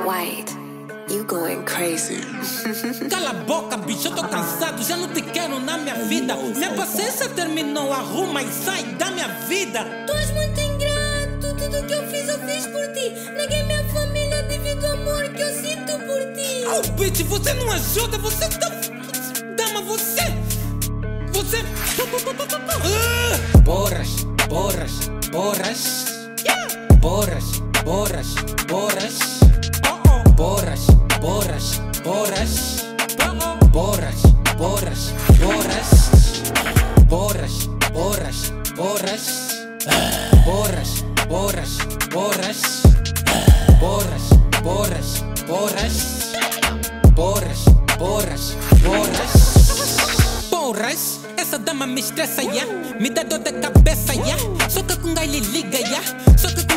White, you going crazy. Cala a boca, bicho, eu tô cansado, já não te quero na minha vida. Minha paciência terminou, arruma e sai da minha vida. Tu és muito ingrato, tudo que eu fiz por ti. Neguei minha família devido ao amor que eu sinto por ti. Oh, bitch, você não ajuda, você tá... Dama, você... Borras, borras, borras. Borras, borras, borras. Borras, borras, borras. Borras, borras, borras. Borras, borras, borras. Borras, borras, borras. Borras, borras, borras. Borras, borras, borras. Porras, essa dama me estressa, yeah. Me dá dor da cabeça, yeah. Soca com gai, liga, yeah. Soca com